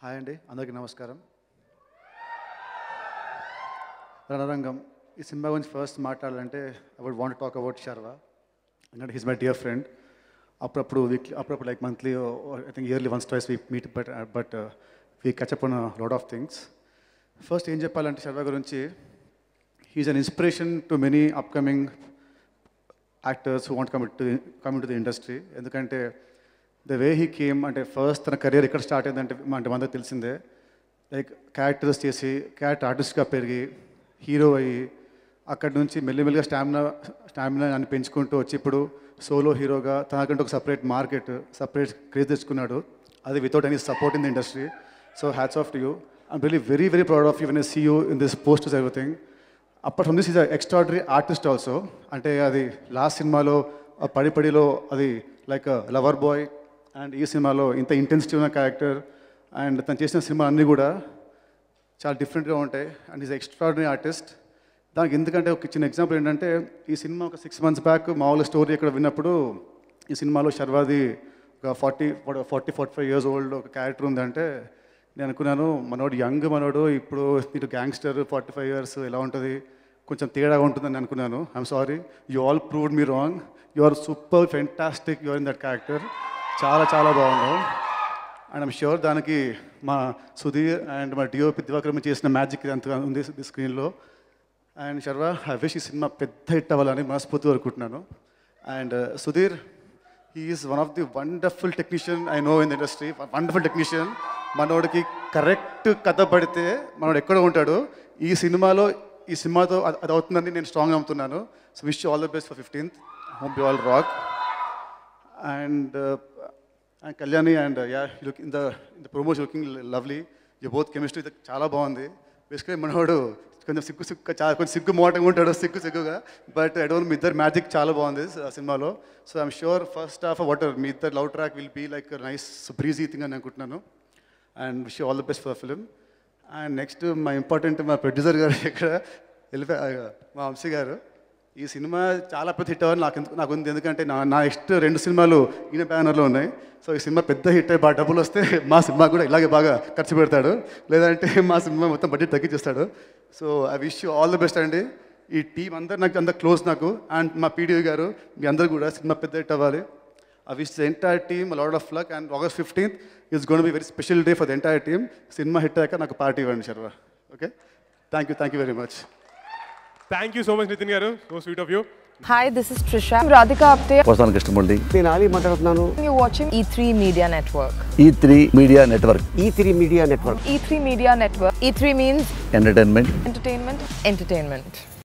Hi అండి, అందరికీ నమస్కారం. రణరంగం ఈ సినిమా గురించి ఫస్ట్ మాట్లాడాలంటే I would want talk about Sharwa. ఎందుకంటే హీస్ మై డియర్ ఫ్రెండ్. అప్పుడప్పుడు like monthly I think yearly once twice we meet but we catch up on lot of things. First ఏం చెప్పాలంటే శర్వా గురించి, he's an inspiration to many upcoming actors who want come to the industry. ఎందుకంటే the way he came, అంటే first తన career ఎక్కడ start అయిందంటే మనకు తెలిసిందే. లైక్ క్యారెక్టర్స్ చేసి క్యారెక్టర్ ఆర్టిస్ట్గా పెరిగి హీరో అయ్యి అక్కడి నుంచి మెల్లిమెల్లిగా స్టామినా అని పెంచుకుంటూ వచ్చి ఇప్పుడు సోలో హీరోగా తనకంటే ఒక సపరేట్ క్రేజ్ తెచ్చుకున్నాడు. అది without any support in the industry. So hats off to you. I'm really very very proud of you when I see you in this posters everything. అప్పటి from this is extraordinary artist also. అంటే అది last సినిమాలో పడిపడిలో అది like lover boy, and ఈ సినిమాలో ఇంత intensity ఉన్న character, and తను చేసిన సినిమా అన్నీ కూడా చాలా డిఫరెంట్గా ఉంటాయి. And is extraordinary artist. దానికి ఎందుకంటే ఒక చిన్న ఎగ్జాంపుల్ ఏంటంటే, ఈ సినిమా ఒక 6 months బ్యాక్ మామూలు స్టోరీ ఇక్కడ విన్నప్పుడు ఈ సినిమాలో శర్వాది ఒక 45 years ఓల్డ్ ఒక క్యారెక్టర్ ఉందంటే నేను అనుకున్నాను, మనోడు ఇప్పుడు ఇటు గ్యాంగ్స్టర్ 45 years ఎలా ఉంటుంది, కొంచెం తేడాగా ఉంటుందని అనుకున్నాను. I'm sorry, you all proved me wrong. You are super fantastic, you are in that character. చాలా చాలా బాగున్నావు. అండ్ ఐమ్ ష్యూర్ దానికి మా సుధీర్ అండ్ మా డిఓపి దివాకర్ చేసిన మ్యాజిక్ అంతగా ఉంది స్క్రీన్లో. అండ్ శర్వా, ఐ విష్ ఈ సినిమా పెద్ద హిట్ అవ్వాలని మనస్ఫూర్తిగా అనుకుంటున్నాను. And Sudheer, he is one of the wonderful technician I know in the industry. Wonderful technician. మనోడికి కరెక్ట్ కథ పడితే మనోడు ఎక్కడ ఉంటాడు. ఈ సినిమాతో అది అవుతుందని నేను స్ట్రాంగ్ నమ్ముతున్నాను. So wish you all the best for 15th. Hope you all rock. And Kalyani and look in the promotion looking lovely. You both chemistry చాలా బాగుంది. బేసిక్గా మనోడు కొంచెం కొంచెం సిగ్గు మోటంగా ఉంటాడు, సిగ్గుగా. బట్ ఐ డోంట్, మీ ఇద్దరు మ్యాజిక్ చాలా బాగుంది సినిమాలో. So I'm sure first half water మీ ఇద్దరు love track will be like nice breezy thing అని అనుకుంటున్నాను. And wish you all the best for film. And next మా ప్రొడ్యూసర్ గారు ఇక్కడ మా వంశీ గారు. ఈ సినిమా చాలా పెద్ద హిట్ అవ్వాలి నాకు ఉంది. ఎందుకంటే నా నెక్స్ట్ 2 సినిమాలు ఈయన బ్యానర్లో ఉన్నాయి. సో ఈ సినిమా పెద్ద హిట్ అయ్యి బాగా డబ్బులు వస్తే మా సినిమా కూడా ఇలాగే బాగా ఖర్చు పెడతాడు, లేదంటే మా సినిమా మొత్తం బడ్జెట్ తగ్గించేస్తాడు. So I wish you all the best అండి. ఈ టీం అందరు క్లోజ్ నాకు. అండ్ మా పీడిఓ గారు, మీ అందరూ కూడా సినిమా పెద్ద హిట్ అవ్వాలి. I wish the entire team lot of luck. And August 15th is gone be very special day for the entire team. Cinema hit అయ్యాక నాకు పార్టీ ఇవ్వండి Sharwa. Okay, thank you very much. Thank you so much, Nitin garu. So sweet of you. Hi, this is Trisha. I'm Radhika Apte. వస్తాను కృష్ణమూర్తి. నేను ఆలీ మాట్లాడుతున్నాను. You're watching E3 Media Network. E3 media network. E3 media network. E3 Media Network. E3 means entertainment. entertainment.